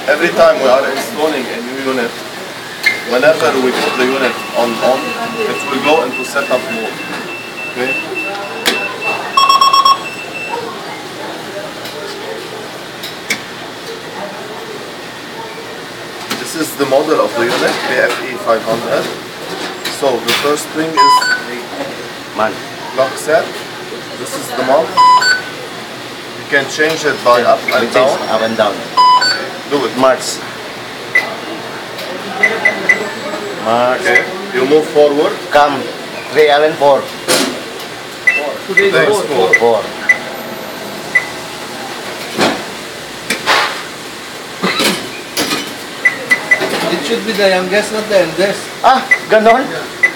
Every time we are installing a new unit, whenever we put the unit on, it will go into setup mode. Okay? This is the model of the unit, PFE 500. So the first thing is lock set. This is the month. You can change it by up and down. Up and down. Do it. March. Okay. You move forward. Come. 3 Allen 4. Today is 4. 4. It should be the youngest, not the eldest. Ah, ganon?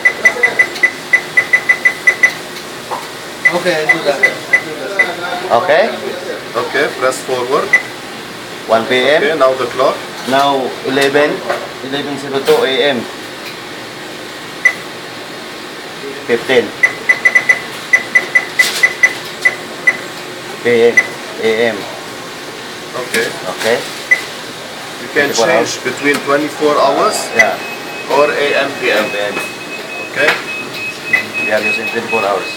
Okay, I do that. Okay. Okay, press forward. 1 p.m. Okay, now the clock. Now 11:02 a.m. 15 p.m. a.m. Okay. Okay. You can 24 change between 24 hours Yeah. or AM, PM. PM. Okay. We are using 24 hours.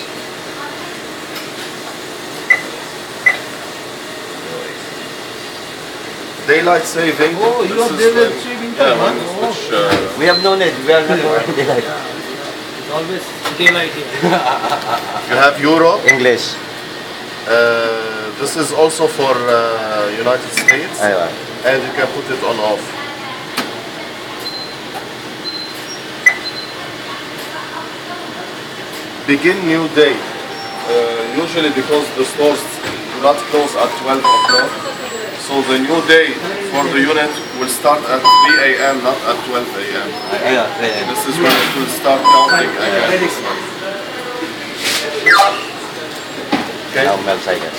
Daylight saving. Oh, you This have is daylight when- saving Yeah, time, when huh? you switch. We have no need. We are not working daylight. It's always daylight here. You have Euro. English. This is also for United States, Aywa. and you can put it on off. Begin new day. Usually because the stores do not close at 12 o'clock, so the new day for the unit will start at 3 a.m. not at 12 a.m. Aywa. This is when it will start counting again. Okay. Now melt cycle.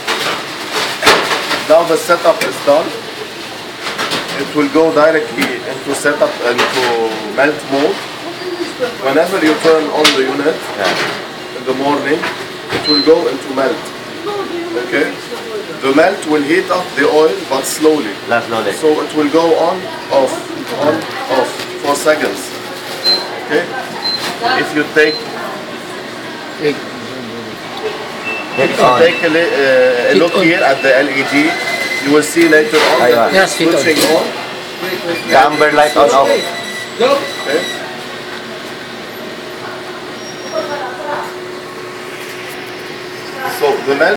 Now the setup is done. It will go directly into setup into melt mode. Whenever you turn on the unit Yeah. in the morning, it will go into melt. Okay? The melt will heat up the oil but slowly. Last slowly. So it will go on, off, for seconds. Okay? If you take Hit on. take a look here at the LED, you will see later on Aywa. that Yes, hit on. switching on. The amber light on off. Okay? So the melt